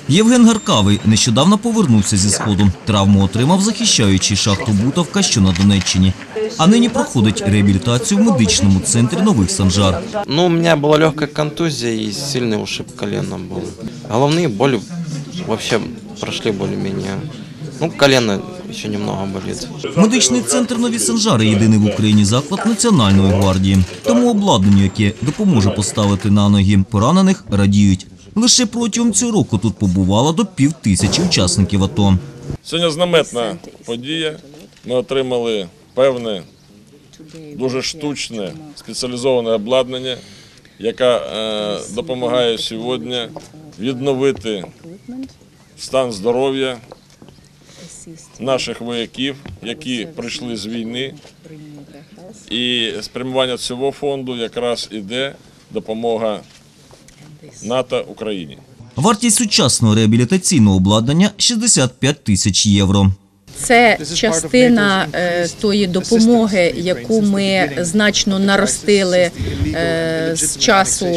Євген Гаркавий нещодавно повернувся зі Сходу. Травму отримав, захищаючи шахту Бутовка, що на Донеччині. А нині проходить реабілітацію в медичному центрі Нових Санжар. У мене була легка контузія і сильний ушиб колена був. Головні болі взагалі пройшли більш-менш. Колено ще немного болить. Медичний центр Нові Санжари – єдиний в Україні заклад Національної гвардії. Тому обладнанню, яке допоможе поставити на ноги поранених, радіють. Лише протягом цього року тут побувало до 5000 учасників АТО. Сьогодні знаменна подія. Ми отримали певне, дуже штучне, спеціалізоване обладнання, яке допомагає сьогодні відновити стан здоров'я наших вояків, які прийшли з війни. І спрямування цього фонду якраз іде допомога НАТО Україні. Вартість сучасного реабілітаційного обладнання – 65 тисяч євро. Це частина тої допомоги, яку ми значно наростили з часу,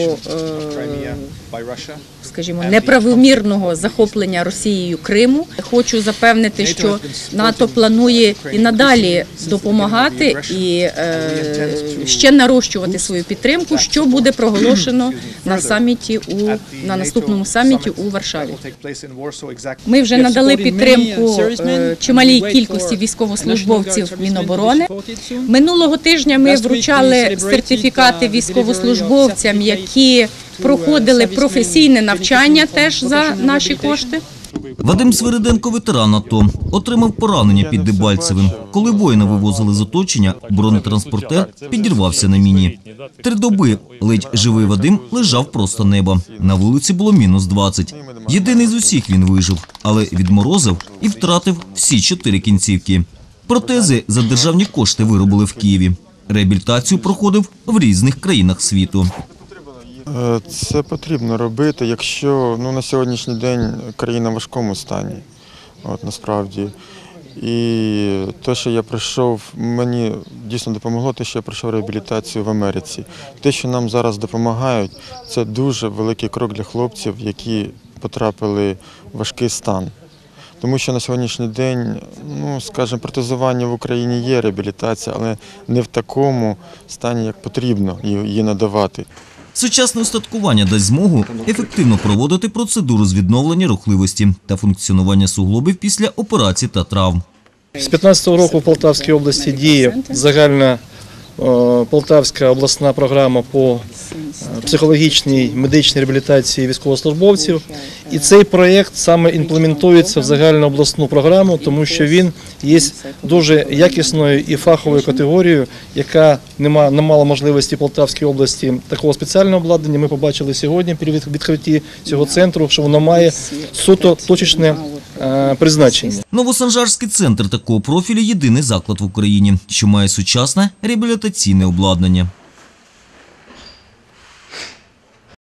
скажімо, неправомірного захоплення Росією Криму. Хочу запевнити, що НАТО планує і надалі допомагати і ще нарощувати свою підтримку, що буде проголошено на наступному саміті у Варшаві. Ми вже надали підтримку чималій кількості військовослужбовців Міноборони. Минулого тижня ми вручали сертифікати військовослужбовцям, які проходили професійне навчання теж за наші кошти. Вадим Свириденко – ветеран АТО. Отримав поранення під Дебальцевим. Коли воїна вивозили з оточення, бронетранспортер підірвався на міні. 3 доби ледь живий Вадим лежав просто неба. На вулиці було мінус 20. Єдиний з усіх він вижив, але відморозив і втратив всі 4 кінцівки. Протези за державні кошти виробили в Києві. Реабілітацію проходив в різних країнах світу. Це потрібно робити, якщо на сьогоднішній день країна в важкому стані, насправді. І те, що я пройшов, мені дійсно допомогло, те, що я пройшов реабілітацію в Америці. Те, що нам зараз допомагають, це дуже великий крок для хлопців, які потрапили в важкий стан. Тому що на сьогоднішній день, скажімо, протезування в Україні є, реабілітація, але не в такому стані, як потрібно її надавати. Сучасне устаткування дасть змогу ефективно проводити процедуру з відновлення рухливості та функціонування суглобів після операцій та травм. З 2015 року в Полтавській області діє загальна Полтавська обласна програма по психологічній медичній реабілітації військовослужбовців. І цей проєкт саме імплементується в загальну обласну програму, тому що він є дуже якісною і фаховою категорією, яка не мала можливості в Полтавській області такого спеціального обладнання. Ми побачили сьогодні при відкритті цього центру, що воно має суто точечне призначення. Новосанжарський центр такого профілю – єдиний заклад в Україні, що має сучасне реабілітаційне обладнання.